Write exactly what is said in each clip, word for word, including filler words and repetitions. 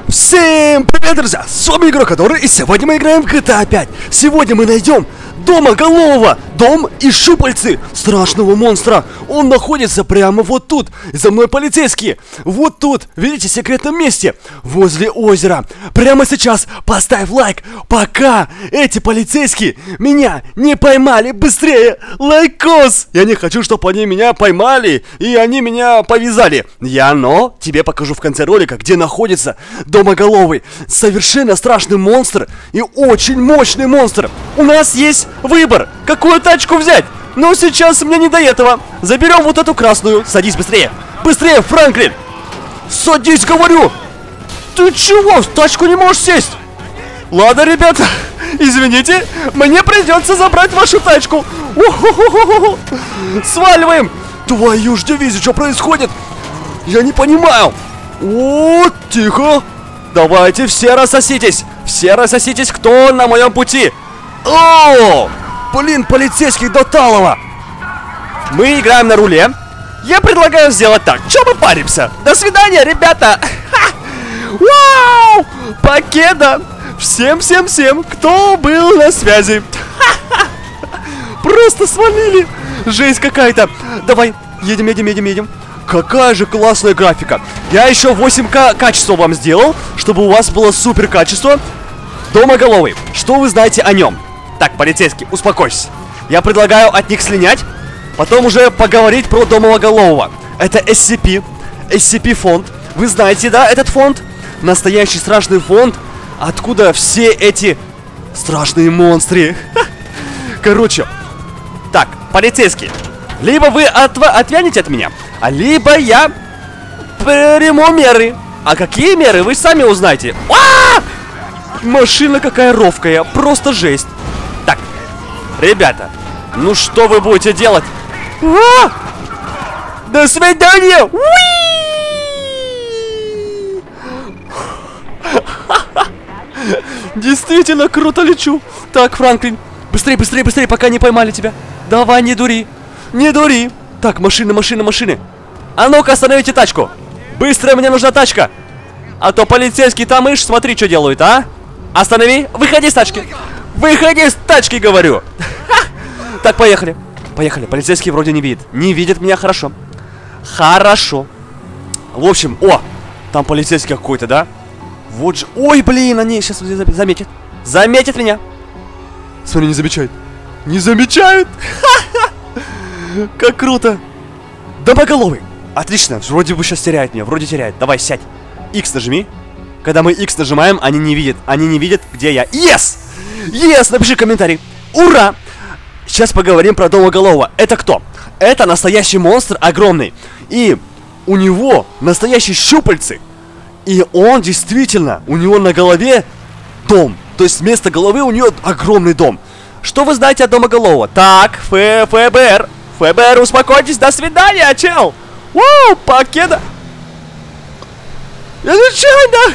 Всем привет, друзья! С вами игрок, который, и сегодня мы играем в джи ти эй пять. Сегодня мы найдем Домоголового, дом и щупальцы страшного монстра. Он находится прямо вот тут. За мной полицейские. Вот тут, видите, в секретном месте, возле озера. Прямо сейчас поставь лайк, пока эти полицейские меня не поймали. Быстрее, лайкос! Я не хочу, чтобы они меня поймали и они меня повязали. Я, но, тебе покажу в конце ролика, где находится Домоголовый. Совершенно страшный монстр и очень мощный монстр. У нас есть выбор, какую тачку взять. Но сейчас мне не до этого. Заберем вот эту красную. Садись быстрее. Быстрее, Франклин. Садись, говорю. Ты чего? В тачку не можешь сесть? Ладно, ребята, извините, мне придется забрать вашу тачку. У-ху-ху-ху-ху. Сваливаем. Твою ж дивизию, что происходит? Я не понимаю. О, тихо. Давайте все рассоситесь. Все рассоситесь, кто на моем пути. О, блин, полицейских до талого. Мы играем на руле. Я предлагаю сделать так. Че мы паримся? До свидания, ребята. Ха! Вау! Покеда. Всем-всем-всем, кто был на связи. Ха-ха! Просто свалили. Жесть какая-то. Давай, едем, едем, едем, едем. Какая же классная графика. Я еще восемь ка качества вам сделал, чтобы у вас было супер качество. Домоголовый, что вы знаете о нем? Так, полицейский, успокойся. Я предлагаю от них слинять, потом уже поговорить про Домоголового. Это эс си пи, эс си пи фонд. Вы знаете, да, этот фонд? Настоящий страшный фонд, откуда все эти страшные монстры. Короче, так, полицейский, либо вы отв отвянете от меня, а либо я приму меры. А какие меры, вы сами узнаете. А-а-а! Машина какая ровкая, просто жесть. Так, ребята, ну что вы будете делать? А! До свидания! Действительно круто лечу. Так, Франклин, быстрее, быстрее, быстрее, пока не поймали тебя. Давай, не дури, не дури. Так, машины, машины, машины. А ну-ка, остановите тачку. Быстро, мне нужна тачка. А то полицейский там, ишь, смотри, что делают, а? Останови, выходи с тачки. Выходи с тачки, говорю. Так, поехали. Поехали, полицейский вроде не видит. Не видит меня, хорошо. Хорошо. В общем, о, там полицейский какой-то, да? Вот же, ой, блин, они сейчас заметят. Заметят меня. Смотри, не замечают. Не замечают. Как круто. Домоголовый. Отлично, вроде бы сейчас теряет меня, вроде теряет. Давай, сядь. Икс нажми. Когда мы X нажимаем, они не видят. Они не видят, где я. Yes! Yes! Напиши комментарий. Ура! Сейчас поговорим про Домоголового. Это кто? Это настоящий монстр огромный. И у него настоящие щупальцы. И он действительно, у него на голове дом. То есть вместо головы у него огромный дом. Что вы знаете о Домоголового? Так, Ф ФБР. ФБР, успокойтесь. До свидания, чел. Вау, покеда. Я нечаянно!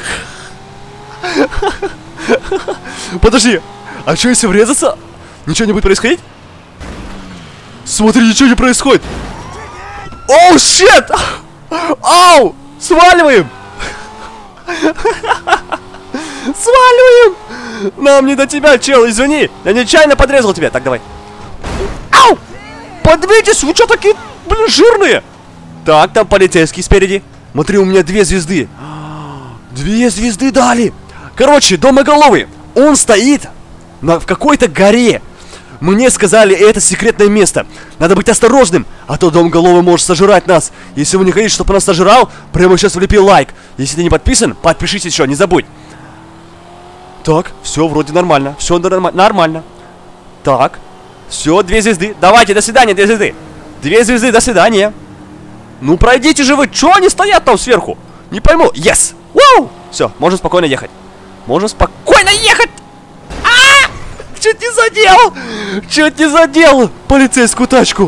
Подожди, а что если врезаться? Ничего не будет происходить? Смотри, ничего не происходит. Оу, щет! Ау! Сваливаем! Сваливаем! Нам не до тебя, чел, извини. Я нечаянно подрезал тебя. Так, давай. Ау! Подвиньтесь, вы что такие, блин, жирные? Так, там полицейский спереди. Смотри, у меня две звезды. Две звезды дали. Короче, Домоголовый, он стоит на, в какой-то горе. Мне сказали, это секретное место. Надо быть осторожным, а то Домоголовый может сожрать нас. Если вы не хотите, чтобы он нас сожрал, прямо сейчас влепи лайк. Если ты не подписан, подпишись еще, не забудь. Так, все вроде нормально. Все норм нормально. Так, все, две звезды. Давайте, до свидания, две звезды. Две звезды, до свидания. Ну пройдите же вы, что они стоят там сверху? Не пойму. Yes! Вау! Все, можно спокойно ехать. Можно спокойно ехать! А! Чуть не задел! Чуть не задел полицейскую тачку.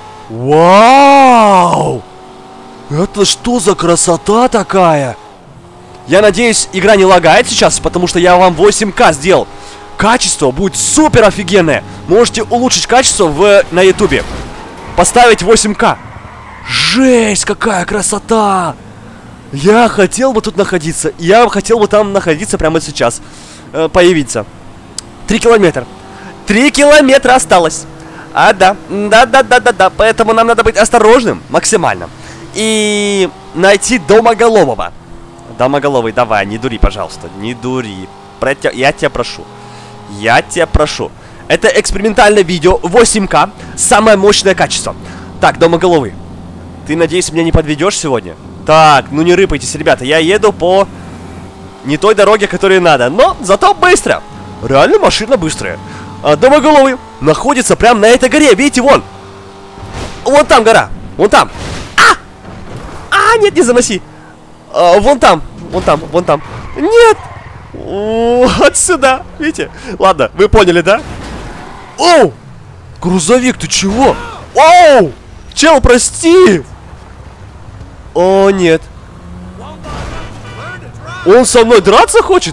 Вау! Это что за красота такая? Я надеюсь, игра не лагает сейчас, потому что я вам восемь ка сделал. Качество будет супер офигенное. Можете улучшить качество в, на ютубе. Поставить восемь ка. Жесть, какая красота! Я хотел бы тут находиться. Я хотел бы там находиться прямо сейчас. Э, появиться. Три километра. Три километра осталось. А, да. Да-да-да-да-да. Поэтому нам надо быть осторожным максимально. И найти Домоголового. Домоголовый, давай, не дури, пожалуйста. Не дури. Протя... Я тебя прошу. Я тебя прошу. Это экспериментальное видео восемь ка. Самое мощное качество. Так, Домоголовый. Ты, надеюсь, меня не подведешь сегодня? Так, ну не рыпайтесь, ребята. Я еду по не той дороге, которой надо. Но зато быстро. Реально машина быстрая. А Домоголовый находится прямо на этой горе. Видите, вон. Вон там гора. Вон там. А! А, нет, не заноси. А, вон там. Вон там, вон там. Нет. Вот сюда. Видите? Ладно, вы поняли, да? Оу! Грузовик, ты чего? Оу! Чел, прости! О, нет. Он со мной драться хочет?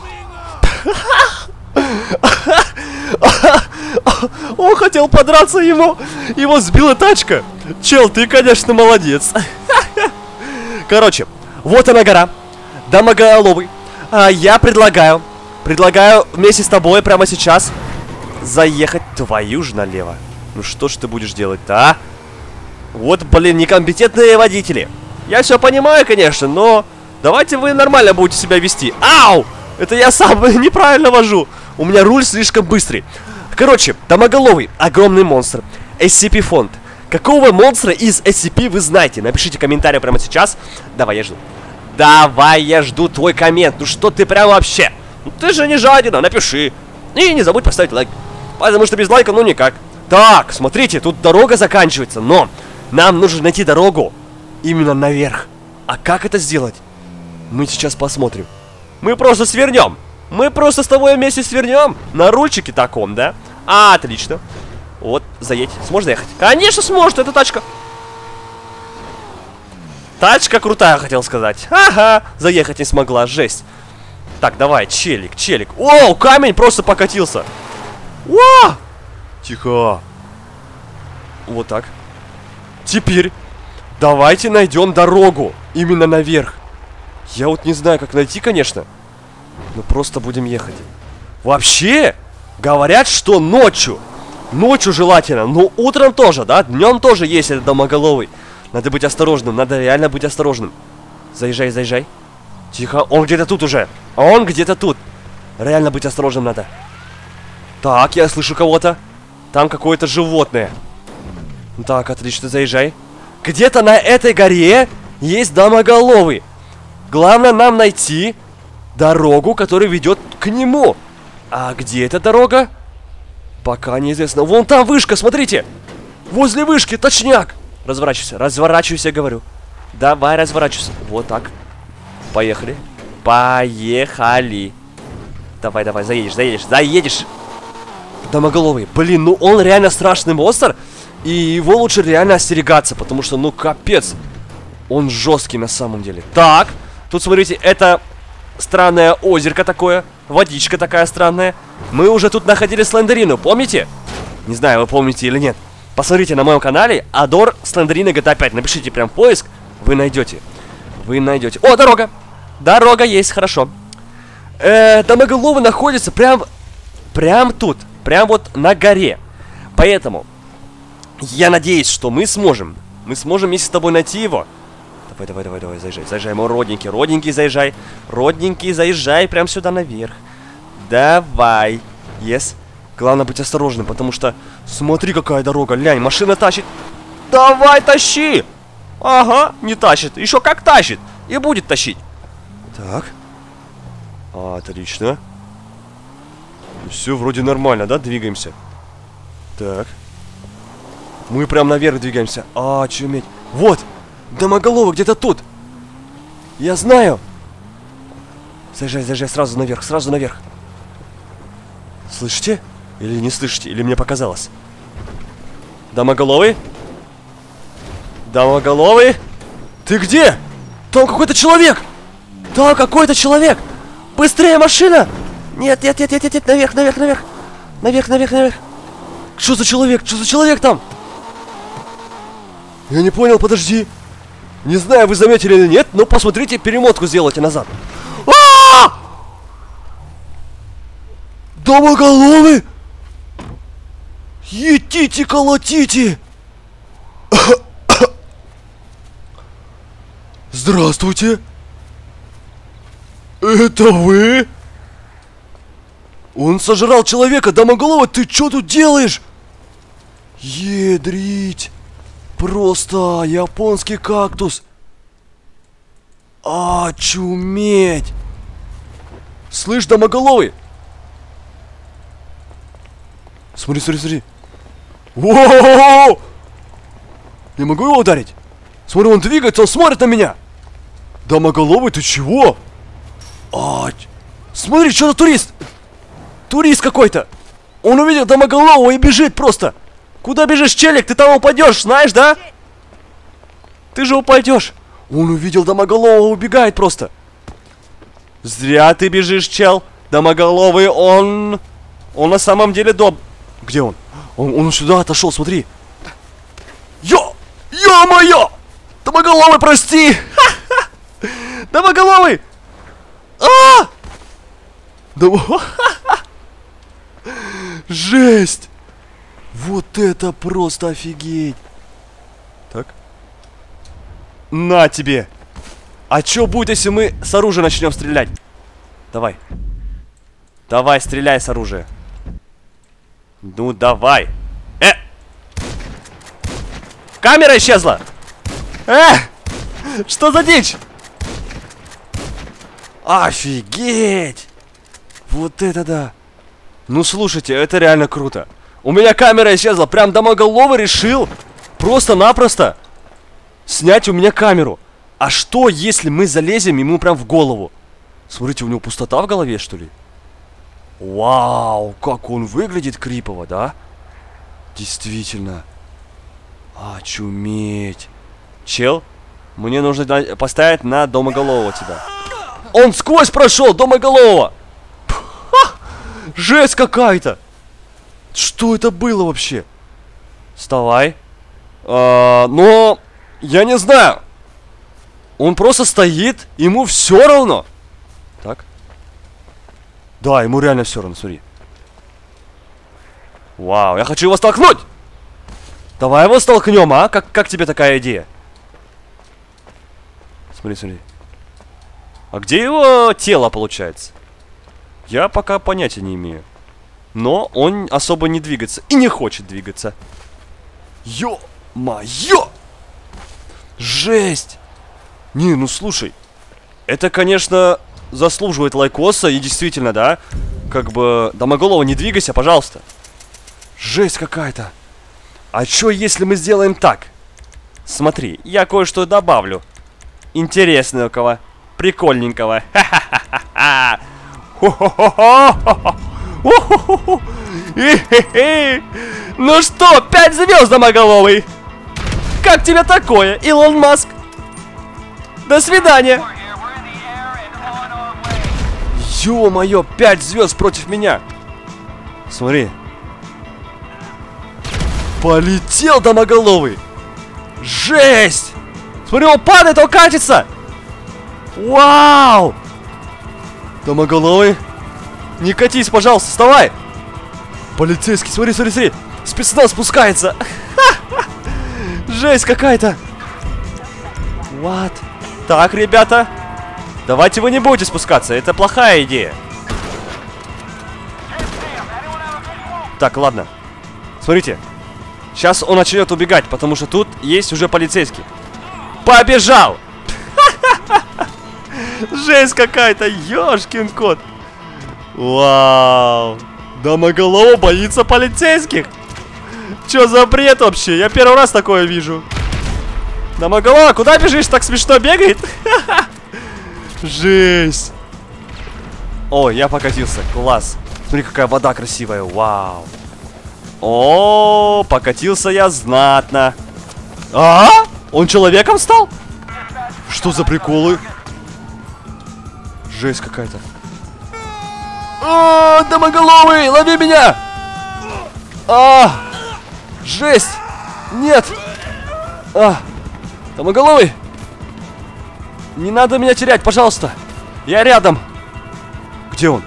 Он хотел подраться, ему его сбила тачка. Чел, ты, конечно, молодец. Короче, вот она гора. Домоголовый. А я предлагаю Предлагаю вместе с тобой прямо сейчас заехать твою же налево. Ну что ж ты будешь делать-то, а? Вот, блин, некомпетентные водители. Я все понимаю, конечно, но давайте вы нормально будете себя вести. Ау! Это я сам неправильно вожу. У меня руль слишком быстрый. Короче, Домоголовый, огромный монстр. эс си пи фонд. Какого монстра из эс си пи вы знаете? Напишите комментарий прямо сейчас. Давай, я жду. Давай, я жду твой коммент. Ну что ты прям вообще? Ну ты же не жадина, напиши. И не забудь поставить лайк. Потому что без лайка ну никак. Так, смотрите, тут дорога заканчивается. Но нам нужно найти дорогу именно наверх. А как это сделать? Мы сейчас посмотрим. Мы просто свернем. Мы просто с тобой вместе свернем. На рульчике таком, да? А, отлично. Вот, заедь. Сможешь заехать? Конечно сможет, это тачка. Тачка крутая, хотел сказать. Ага, заехать не смогла, жесть. Так, давай, челик, челик. О, камень просто покатился. О! Тихо. Вот так. Теперь давайте найдем дорогу именно наверх. Я вот не знаю, как найти, конечно. Но просто будем ехать. Вообще, говорят, что ночью. Ночью желательно, но утром тоже, да? Днем тоже есть этот Домоголовый. Надо быть осторожным, надо реально быть осторожным. Заезжай, заезжай. Тихо, он где-то тут уже. Он где-то тут. Реально быть осторожным надо. Так, я слышу кого-то. Там какое-то животное. Так, отлично, заезжай. Где-то на этой горе есть Домоголовый. Главное нам найти дорогу, которая ведет к нему. А где эта дорога? Пока неизвестно. Вон там вышка, смотрите. Возле вышки, точняк. Разворачивайся, разворачивайся, говорю. Давай, разворачивайся. Вот так. Поехали. Поехали. Давай, давай, заедешь, заедешь, заедешь. Домоголовый. Блин, ну он реально страшный монстр. И его лучше реально остерегаться, потому что, ну, капец. Он жесткий на самом деле. Так, тут, смотрите, это странное озерко такое. Водичка такая странная. Мы уже тут находили Слендерину, помните? Не знаю, вы помните или нет. Посмотрите на моем канале Адор Слендерина джи ти эй пять. Напишите прям поиск, вы найдете. Вы найдете. О, дорога! Дорога есть, хорошо. Э, Домоголовый находится прям, прям тут. Прям вот на горе. Поэтому я надеюсь, что мы сможем. Мы сможем вместе с тобой найти его. Давай, давай, давай, давай, заезжай, заезжай, мой родненький, родненький, заезжай. Родненький, заезжай прям сюда наверх. Давай. Yes. Главное быть осторожным, потому что смотри, какая дорога, лянь, машина тащит. Давай, тащи. Ага, не тащит, еще как тащит. И будет тащить. Так. Отлично. Все вроде нормально, да, двигаемся. Так. Мы прям наверх двигаемся. А, чуметь. Вот, Домоголовый где-то тут. Я знаю. Заезжай, заезжай, сразу наверх, сразу наверх. Слышите? Или не слышите? Или мне показалось? Домоголовый? Домоголовый? Ты где? Там какой-то человек! Там какой-то человек! Быстрее, машина! Нет, нет, нет, нет, нет, нет, наверх, наверх, наверх! Наверх, наверх, наверх! Что за человек? Что за человек там? Я не понял, подожди! Не знаю, вы заметили или нет, но посмотрите, перемотку сделайте назад. А-а-а! Домоголовый! Едите, колотите! Здравствуйте! Это вы? Он сожрал человека, Домоголовый, ты что тут делаешь? Едрить! Просто японский кактус! Очуметь! Слышь, Домоголовый! Смотри, смотри, смотри! Воу! Я могу его ударить? Смотри, он двигается, он смотрит на меня! Домоголовый, ты чего? А, смотри, что-то турист! Турист какой-то! Он увидел Домоголового и бежит просто! Куда бежишь, челик? Ты там упадешь, знаешь, да? Ты же упадешь! Он увидел Домоголового, убегает просто! Зря ты бежишь, чел! Домоголовый, он... Он на самом деле дом... Где он? Он, он сюда отошел, смотри! Ё! Ё-моё! Домоголовый, прости! Домоголовый! А! Жесть! Вот это просто офигеть! Так. На тебе! А чё будет, если мы с оружия начнем стрелять? Давай. Давай, стреляй с оружия. Ну, давай. Э! Камера исчезла! Э! Что за дичь? Офигеть! Вот это да! Ну, слушайте, это реально круто. У меня камера исчезла. Прям Домоголовый решил просто-напросто снять у меня камеру. А что, если мы залезем ему прям в голову? Смотрите, у него пустота в голове, что ли? Вау, как он выглядит крипово, да? Действительно. Очуметь. Чел, мне нужно поставить на Домоголового тебя. Он сквозь прошел, Домоголового! Жесть какая-то! Что это было вообще? Вставай. А, но я не знаю. Он просто стоит, ему все равно. Так. Да, ему реально все равно, смотри. Вау, я хочу его столкнуть! Давай его столкнем, а? Как, как тебе такая идея? Смотри, смотри. А где его тело, получается? Я пока понятия не имею. Но он особо не двигается. И не хочет двигаться. Ё-моё! Жесть! Не, ну слушай. Это, конечно, заслуживает лайкоса. И действительно, да? Как бы, Домоголовый, не двигайся, пожалуйста. Жесть какая-то. А чё, если мы сделаем так? Смотри, я кое-что добавлю. Интересненького. Прикольненького. Ха-ха-ха-ха. Хо-хо-хо-хо. Ну что, пять звезд, Домоголовый. Как тебе такое, Илон Маск? До свидания. Ё-моё, пять звезд против меня. Смотри. Полетел Домоголовый. Жесть. Смотри, он падает, он катится. Вау. Домоголовый. Не катись, пожалуйста, вставай. Полицейский, смотри, смотри, смотри. Спецназ спускается. Жесть какая-то. What? Так, ребята. Давайте вы не будете спускаться. Это плохая идея. Так, ладно. Смотрите. Сейчас он начнет убегать, потому что тут есть уже полицейский. Побежал! Жесть какая-то, ёшкин кот. Вау. Домоголовый боится полицейских. Чё за бред вообще? Я первый раз такое вижу. Домоголовый, куда бежишь? Так смешно бегает. Жесть. О, я покатился, класс. Смотри, какая вода красивая, вау. О, покатился я знатно. А? Он человеком стал? Что за приколы? Жесть какая-то. О, Домоголовый, лови меня! А, жесть! Нет! А, Домоголовый! Не надо меня терять, пожалуйста. Я рядом. Где он?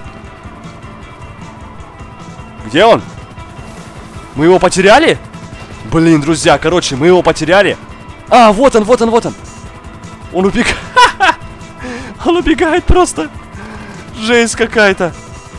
Где он? Мы его потеряли? Блин, друзья, короче, мы его потеряли. А, вот он, вот он, вот он. Он убегает. Он убегает просто. Жесть какая-то.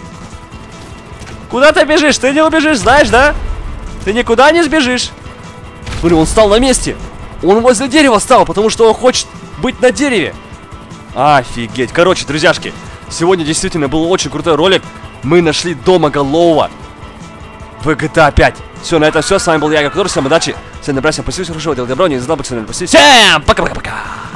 Куда ты бежишь? Ты не убежишь, знаешь, да? Ты никуда не сбежишь. Блин, он стал на месте. Он возле дерева стал, потому что он хочет быть на дереве. Офигеть. Короче, друзьяшки, сегодня действительно был очень крутой ролик. Мы нашли Домоголового в джи ти эй пять. Все, на этом все. С вами был я, Гакудор. Всем удачи. Всем добра, всем спасибо, хорошего, делать добро. Не забывайте, всем пока-пока-пока.